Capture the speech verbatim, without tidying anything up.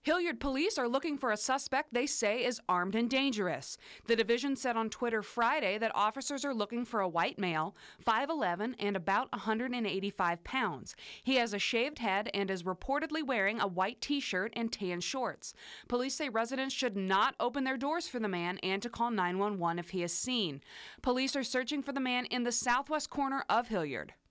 Hilliard police are looking for a suspect they say is armed and dangerous. The division said on Twitter Friday that officers are looking for a white male, five eleven and about one hundred eighty-five pounds. He has a shaved head and is reportedly wearing a white t-shirt and tan shorts. Police say residents should not open their doors for the man and to call nine one one if he is seen. Police are searching for the man in the southwest corner of Hilliard.